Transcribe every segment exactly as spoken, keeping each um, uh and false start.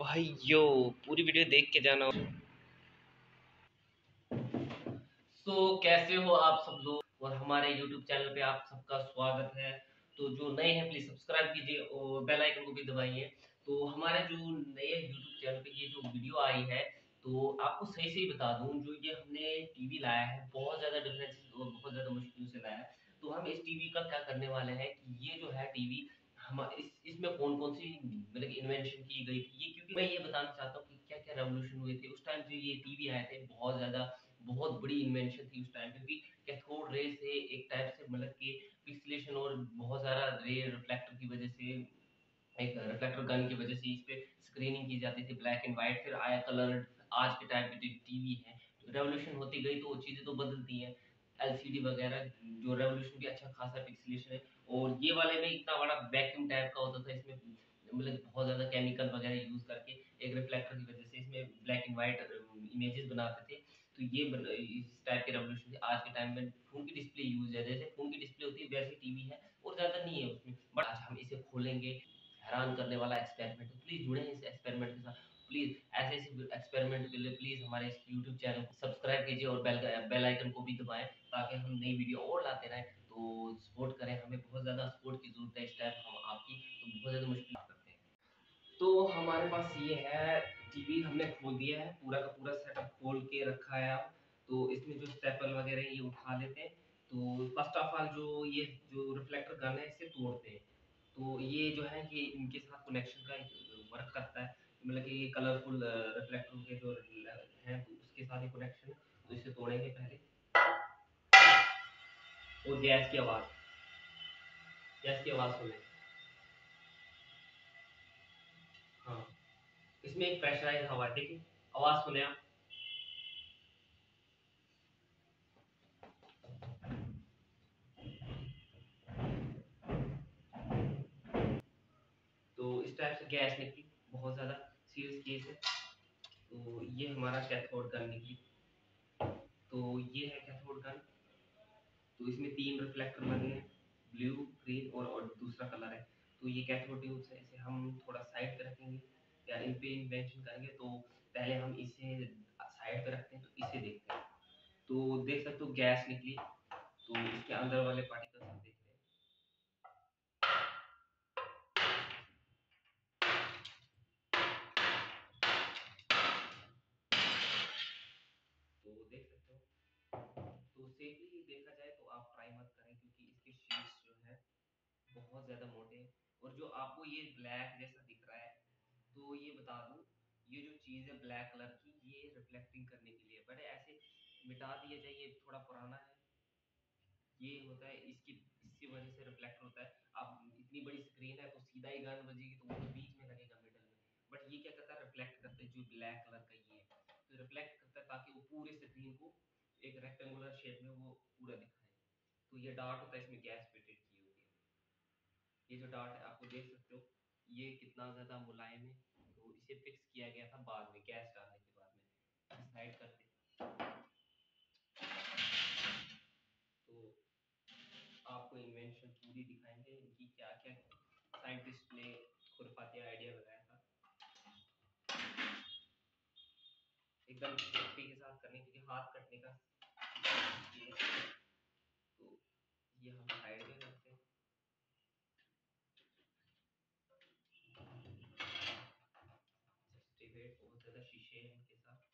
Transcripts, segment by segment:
भाइयों पूरी वीडियो देख के जाना। तो कैसे हो आप सब लोग, और हमारे यूट्यूब चैनल पे आप सबका स्वागत है। तो जो नए हैं प्लीज सब्सक्राइब कीजिए और बेल आइकन को भी दबाइए। तो हमारे जो नए यूट्यूब चैनल पे ये जो वीडियो आई है, तो आपको सही से ही बता दूं, जो ये हमने टीवी लाया है बहुत ज्यादा डिफरेंस और बहुत ज्यादा मुश्किल से लाया है। तो हम इस टीवी का क्या करने वाले हैं कि ये जो है टीवी हम इस इसमें कौन कौन सी मतलब इन्वेंशन की गई थी, ये क्योंकि मैं ये बताना चाहता हूँ कि क्या क्या रेवोल्यूशन हुए थे उस टाइम जो ये टीवी आए थे। बहुत ज्यादा बहुत बड़ी इन्वेंशन थी उस टाइम, क्योंकि कैथोड रे से एक टाइप से मतलब कि पिक्सेलेशन और बहुत सारा रे रिफ्लेक्टर की वजह से, एक रिफ्लेक्टर गन की वजह से इस पे स्क्रीनिंग की जाती थी ब्लैक एंड व्हाइट। फिर आया कलर, आज के टाइम पे टीवी है। रेवोल्यूशन होती गई तो चीजें तो बदलती हैं। एलसीडी वगैरह जो रेवोल्यूशन भी अच्छा खासा पिक्सेलेशन है। और ये वाले में इतना बड़ा वैक्यूम टाइप का होता था, इसमें मतलब बहुत ज्यादा केमिकल वगैरह यूज करके एक रिफ्लेक्टर की वजह से इसमें ब्लैक एंड व्हाइट इमेजेस बनाते थे। तो ये बन, इस टाइप के रेवोल्यूशन थे। आज के टाइम में फोन की डिस्प्ले यूज है, जैसे फोन की डिस्प्ले होती है वैसे टीवी है, और ज्यादा नहीं है उसमें। बट आज हम इसे खोलेंगे, हैरान करने वाला एक्सपेरिमेंट। तो प्लीज जुड़े इस एक्सपेरिमेंट के साथ। प्लीज ऐसे ऐसे एक्सपेरिमेंट के लिए प्लीज हमारे इस यूट्यूब चैनल को सब्सक्राइब कीजिए और बेल बेल आइकन को भी दबाएं, ताकि हम नई वीडियो और लाते रहें। तो सपोर्ट करें, हमें बहुत ज़्यादा सपोर्ट की ज़रूरत है इस टाइम हम आपकी। तो बहुत ज़्यादा मुश्किल करते हैं। तो हमारे पास ये है टीवी, हमने खोल दिया है, पूरा का पूरा सेटअप खोल के रखा है आप। तो इसमें जो स्टेपल वगैरह है ये उठा लेते हैं। तो फर्स्ट ऑफ ऑल जो ये जो रिफ्लेक्टर गन है इसे तोड़ते हैं। तो ये जो है कि इनके साथ कनेक्शन का वर्क करता है, मतलब कि ये कलरफुल रिफ्लेक्टर के जो हैं तो उसके साथ ही कनेक्शन है। तो इसे तोड़ेंगे पहले। और गैस की आवाज़, गैस की आवाज़ सुने। हाँ, इसमें एक प्रेशराइज हवा है, देखिए आवाज़ सुने आप। तो इस टाइप से गैस निकली, बहुत ज़्यादा सीरियस केस है। तो ये हमारा कैथोड गन निकली। तो ये है कैथोड गन। तो इसमें तीन रिफ्लेक्टर लगे हैं, ब्लू, ग्रीन और, और दूसरा कलर है। तो ये कैथोड ट्यूब्स है, इसे हम थोड़ा साइड पे रखेंगे या इन पे इन्वेंशन करेंगे। तो पहले हम इसे साइड पे रखते हैं, तो इसे देखते हैं। तो देख सकते हो गैस निकली। तो इसके अंदर वाले पार्टिकल्स हम देखते हैं। तो देख सकते हो। तो सेफली देखा जाए तो आप ट्राई मत करें, क्योंकि इसके शीट्स जो है बहुत ज़्यादा मोटे हैं। और जो आपको ये ब्लैक जैसा दिख रहा है, तो ये बता दूं, ये जो चीज़ है ब्लैक कलर की, ये रिफ्लेक्टिंग करने के लिए, बट ऐसे मिटा दिया जाए, ये थोड़ा पुराना है। ये होता है इसकी इसकी वजह से रिफ्लेक्ट होता है। अब इतनी बड़ी स्क्रीन है तो सीधा ही गन बजेगी तो वो तो बीच में लगेगा, मिडल में। बट ये क्या करता है, रिफ्लेक्ट करता है। जो ब्लैक कलर का ये है, तो रिफ्लेक्ट करता है ताकि वो पूरे स्क्रीन को एक रेक्टेंगुलर शेप में वो पूरा दिखाए। तो ये डार्ट होता है, इसमें गैस फिटेड की होती है। ये जो डार्ट है आपको देख सकते हो, ये कितना ज्यादा मुलायम है। तो इसे फिक्स किया गया था बाद में, गैस डालने के बाद में। साइड करते, तो आपको इन्वेंशन पूरी दिखाएंगे इनकी, क्या क्या साइंटिस्ट ने खुरपाती आइडिया लगाया था एकदम सेफ्टी के साथ करने, क्योंकि हाथ कटने का ये। तो ये हम साइड में करते हैं। जस्टिफाइड, बहुत ज़्यादा शीशे हैं इनके साथ।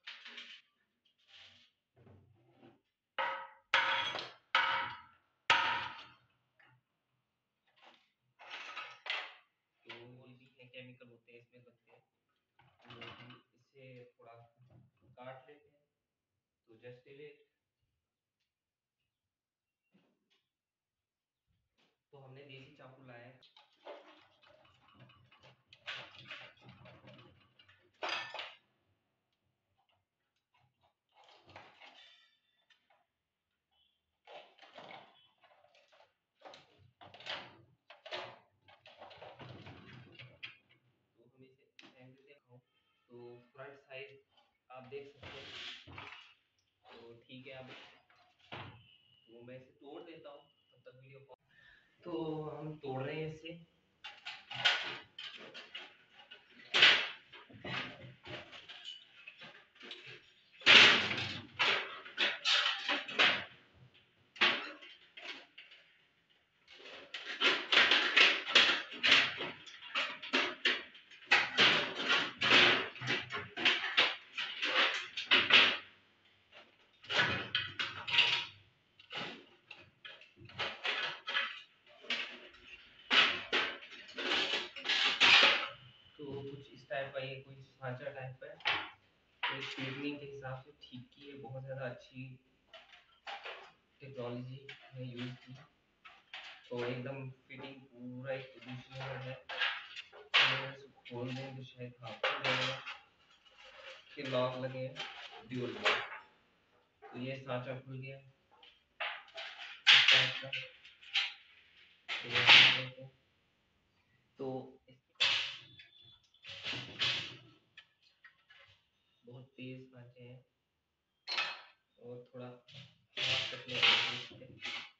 तो ये भी है केमिकल होते हैं इसमें लगते हैं। तो हम इसे थोड़ा काट लेते हैं। तो जस्टिफाइड, तो हमने देसी चाकू लाया है। तो हम इसे फेंक देते हैं। तो फ्रंट साइड आप देख सकते हैं। तो ठीक है, अब तो मैं इसे तोड़ देता हूँ, तब तक वीडियो को। तो हम तोड़ रहे हैं इसे। टाइप का ये कोई सांचा टाइप है, तो स्टीवनिंग के हिसाब से ठीक की है, बहुत ज़्यादा अच्छी टेक्नोलॉजी है यूज़ की। तो एकदम फिटिंग पूरा एक पोजीशन में है, तो इसको खोल दें तो शायद आपको लगेगा कि लॉक लगे हैं ड्यूल में। तो ये सांचा खुल गया इस टाइप का। तो बहुत तेज सांचे हैं और थोड़ा हाथ रखने की कोशिश करें।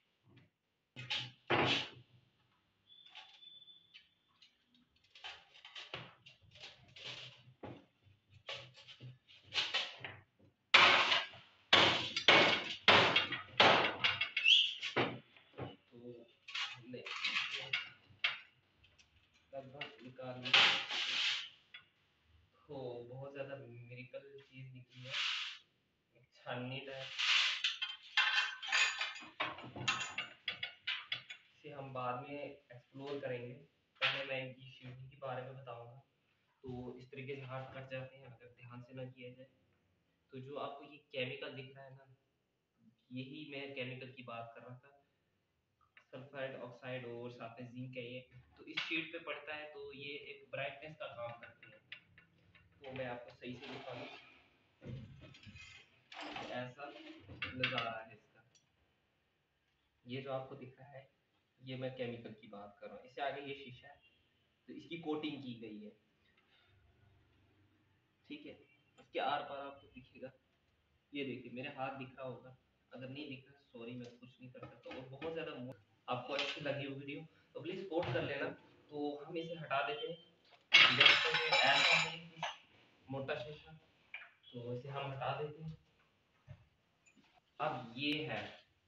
तो हमने लगभग निकाल लिया। तो बहुत ज़्यादा मिरेकल चीज़ निकली है, एक छाननी टाइप। इसे हम बाद में एक्सप्लोर करेंगे, पहले मैं इनकी शेडिंग के बारे में बताऊंगा। तो इस तरीके से हाथ कट जाते हैं अगर ध्यान से ना किया जाए। तो जो आपको ये केमिकल दिख रहा है ना, यही मैं केमिकल की बात कर रहा था, सल्फाइड ऑक्साइड और साथ में जिंक है ये। तो इस शीट पे पड़ता है तो ये एक ब्राइटनेस का काम करती है। तो मैं आपको सही से दिखा दूं, ऐसा नज़ारा है इसका। ये जो आपको दिख रहा है, ये मैं केमिकल की बात कर रहा हूँ। इससे आगे ये शीशा है, तो इसकी कोटिंग की गई है, ठीक है। इसके आर पार आपको दिखेगा, ये देखिए मेरे हाथ दिख रहा होगा, अगर नहीं दिख रहा सॉरी, मैं कुछ नहीं कर सकता। और बहुत ज़्यादा आपको अच्छी लगी हो वीडियो तो प्लीज़ सपोर्ट कर लेना। तो हम इसे हटा देते हैं, जैसे ऐसा है मोटा शीशा, तो इसे हम हटा देते हैं। अब ये है,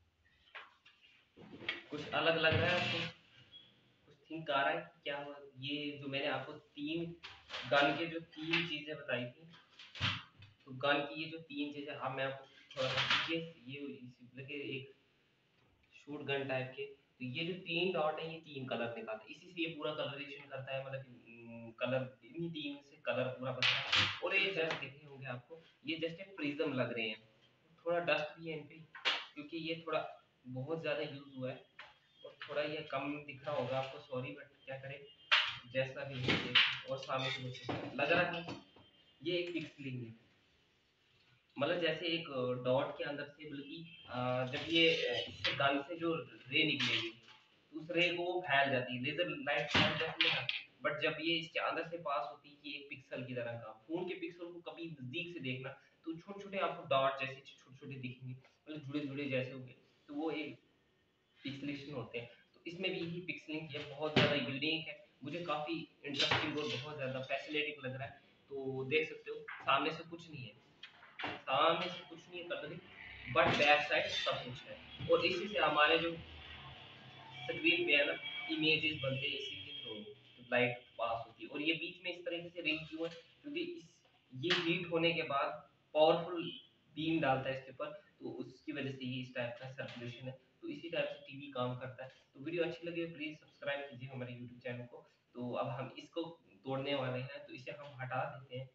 कुछ अलग लग रहा है आपको, कुछ थिंक आ रहा है क्या हुआ? ये जो मैंने आपको तीन गन के जो तीन चीजें बताई थी, तो गन की ये जो तीन चीजें, अब मैं आपको थोड़ा सा ये ये लगे एक शूट गन टाइप के। तो ये जो तीन डॉट है ये तीन कलर निकालता है, इसी से ये पूरा कलरेशन करता है, मतलब कलर इन्हीं तीन से कलर पूरा बनता है। और ये जस्ट देखे होंगे आपको, ये जस्ट एक प्रिज्म लग रहे हैं, थोड़ा डस्ट भी है इन पे क्योंकि ये थोड़ा बहुत ज्यादा यूज हुआ है और थोड़ा ये कम दिख रहा होगा आपको, सॉरी, बट क्या करें, जैसा भी है। और सामने से मुझे लग रहा है ये एक पिक्सलिंग है, मतलब जैसे एक डॉट के अंदर से, बल्कि जब ये इससे गन से जो रे निकलेगी तो उस रे को वो फैल जाती है, लेजर लाइट फैल जाती है ना, बट जब ये इसके अंदर से पास होती है कि एक पिक्सल की तरह का, फोन के पिक्सल को कभी नजदीक से देखना तो छोटे छोटे आपको डॉट जैसे छोटे छोटे दिखेंगे, मतलब जुड़े जुड़े जैसे होंगे, तो वो एक पिक्सेलेशन होते हैं। तो इसमें भी यही पिक्सलिंग है, बहुत ज़्यादा यूनिक है, मुझे काफ़ी इंटरेस्टिंग और बहुत ज़्यादा फैसिनेटिंग लग रहा है। तो देख सकते हो सामने से कुछ नहीं है, सामने से कुछ नहीं है कलरिंग, बट बैक साइड सब कुछ है। और इसी से हमारे जो स्क्रीन पे है ना, इमेजेस बनते हैं इसी के थ्रू, लाइट पास होती है। और ये बीच में इस तरीके से रिंग क्यों है, क्योंकि इस ये हीट होने के बाद पावरफुल बीम डालता है इसके ऊपर, तो उसकी वजह से ये इस टाइप का सर्कुलेशन है। तो इसी टाइप से टीवी काम करता है। तो वीडियो अच्छी लगी हो प्लीज सब्सक्राइब कीजिए हमारे यूट्यूब चैनल को। तो अब हम इसको तोड़ने वाले हैं, तो इसे हम हटा देते हैं।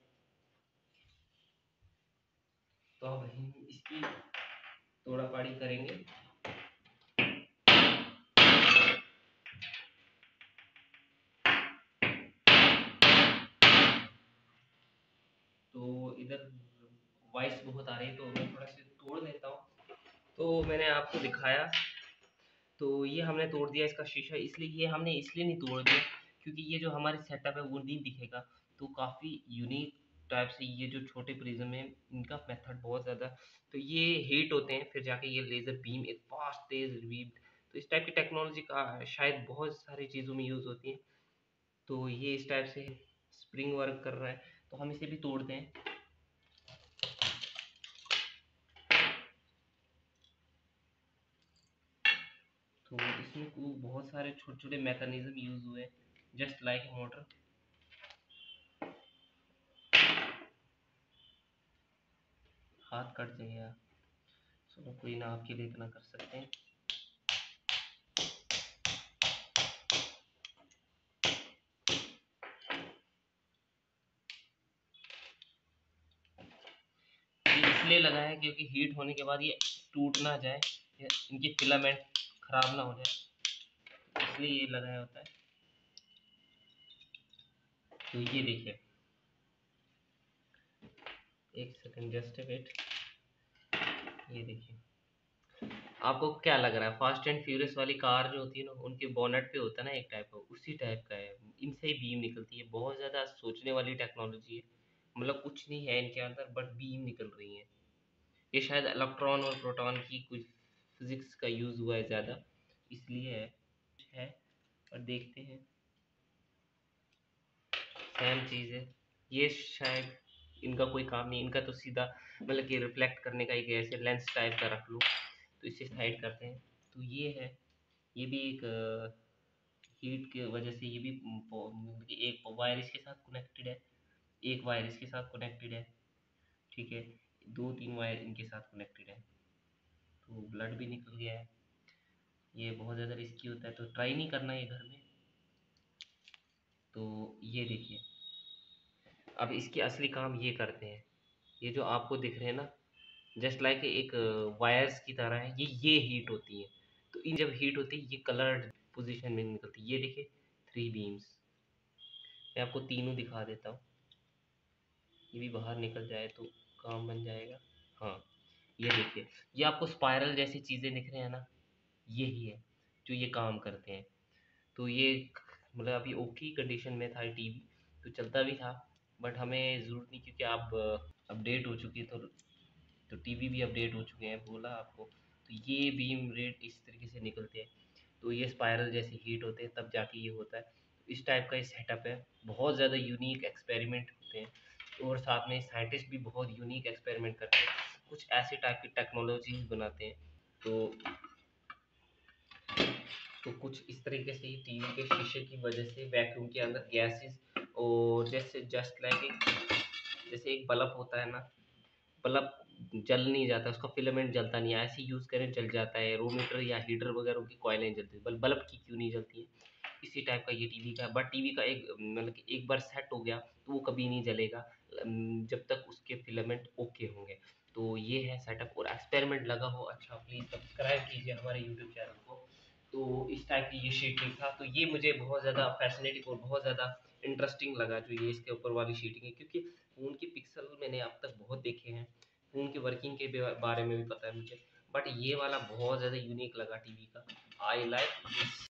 तो अब हम इसकी तोड़ा पाड़ी करेंगे। तो इधर वॉइस बहुत आ रही है तो मैं थोड़ा सा तोड़ देता हूँ। तो मैंने आपको दिखाया, तो ये हमने तोड़ दिया इसका शीशा। इसलिए ये हमने इसलिए नहीं तोड़ दिया क्योंकि ये जो हमारे सेटअप है वो नहीं दिखेगा। तो काफ़ी यूनिक टाइप से ये जो छोटे प्रिज्म है इनका मेथड बहुत ज़्यादा, तो ये हीट होते हैं फिर जाके ये लेज़र बीम एक फास्ट तेज बीम। तो इस टाइप की टेक्नोलॉजी का शायद बहुत सारी चीज़ों में यूज़ होती है। तो ये इस टाइप से स्प्रिंग वर्क कर रहा है, तो हम इसे भी तोड़ते हैं। तो इसमें को बहुत सारे छोटे छोटे मैकेनिज्म यूज हुए, जस्ट लाइक मोटर। हाथ कट जाएगा, चलो कोई ना, आपके लिए इतना कर सकते हैं। इसलिए लगाया है क्योंकि हीट होने के बाद ये टूट ना जाए, इनकी फिलामेंट खराब ना हो जाए, इसलिए ये लगाया होता है। तो ये देखिए, एक सेकंड जस्ट वेट, ये देखिए आपको क्या लग रहा है, फास्ट एंड फ्यूरियस वाली कार जो होती है ना, उनके बोनेट पे होता है ना एक टाइप का, उसी टाइप का है। इनसे ही बीम निकलती है, बहुत ज़्यादा सोचने वाली टेक्नोलॉजी है। मतलब कुछ नहीं है इनके अंदर बट बीम निकल रही है। ये शायद इलेक्ट्रॉन और प्रोटॉन की कुछ फिजिक्स का यूज़ हुआ है ज़्यादा, इसलिए है है और देखते हैं। सेम चीज़ है ये, शायद इनका कोई काम नहीं, इनका तो सीधा मतलब कि रिफ्लेक्ट करने का एक ऐसे लेंस टाइप का रख लो, तो इसे साइड करते हैं। तो ये है, ये भी एक हीट की वजह से, ये भी पो- एक वायर इसके साथ कनेक्टेड है, एक वायर इसके साथ कनेक्टेड है, ठीक है, दो तीन वायर इनके साथ कनेक्टेड है। तो ब्लड भी निकल गया है, ये बहुत ज़्यादा रिस्की होता है, तो ट्राई नहीं करना ये घर में। तो ये देखिए, अब इसके असली काम ये करते हैं, ये जो आपको दिख रहे हैं ना, जस्ट लाइक एक वायर्स की तरह है, ये ये हीट होती है। तो इन जब हीट होती है ये कलर्ड पोजीशन में निकलती है। ये देखिए थ्री बीम्स, मैं आपको तीनों दिखा देता हूँ, ये भी बाहर निकल जाए तो काम बन जाएगा। हाँ, ये देखिए, ये आपको स्पाइरल जैसी चीज़ें दिख रहे हैं ना, यही है जो ये काम करते हैं। तो ये मतलब अभी ओके कंडीशन में था टीवी, तो चलता भी था, बट हमें ज़रूरत नहीं क्योंकि आप अपडेट हो चुकी है, तो तो टीवी भी अपडेट हो चुके हैं, बोला आपको। तो ये बीम रेट इस तरीके से निकलते हैं, तो ये स्पाइरल जैसे हीट होते हैं तब जाके ये होता है। इस टाइप का ये सेटअप है, बहुत ज़्यादा यूनिक एक्सपेरिमेंट होते हैं, और साथ में साइंटिस्ट भी बहुत यूनिक एक्सपेरिमेंट करते हैं, कुछ ऐसे टाइप की टेक्नोलॉजी बनाते हैं। तो तो कुछ इस तरीके से ही टीवी के शीशे की वजह से वैक्यूम के अंदर गैसेस, और जैसे जस्ट लाइक एक जैसे एक बल्ब होता है ना, बल्ब जल नहीं जाता, उसका फिलामेंट जलता नहीं है, ऐसे यूज़ करें जल जाता है, रोमीटर या हीटर वगैरह की कॉइलें जलती है, बल बल्ब की क्यों नहीं जलती है, इसी टाइप का ये टीवी का है। बट टीवी का एक मतलब कि एक बार सेट हो गया तो वो कभी नहीं जलेगा जब तक उसके फिलामेंट ओके होंगे। तो ये है सेटअप, और एक्सपेरिमेंट लगा हो अच्छा प्लीज़ सब्सक्राइब कीजिए हमारे यूट्यूब चैनल को। तो इस टाइप की ये शीटिंग था, तो ये मुझे बहुत ज़्यादा फैसिनेटिंग और बहुत ज़्यादा इंटरेस्टिंग लगा जो ये इसके ऊपर वाली शीटिंग है, क्योंकि फ़ोन के पिक्सल मैंने अब तक बहुत देखे हैं, फ़ोन की वर्किंग के बारे में भी पता है मुझे, बट ये वाला बहुत ज़्यादा यूनिक लगा टीवी का। I like this.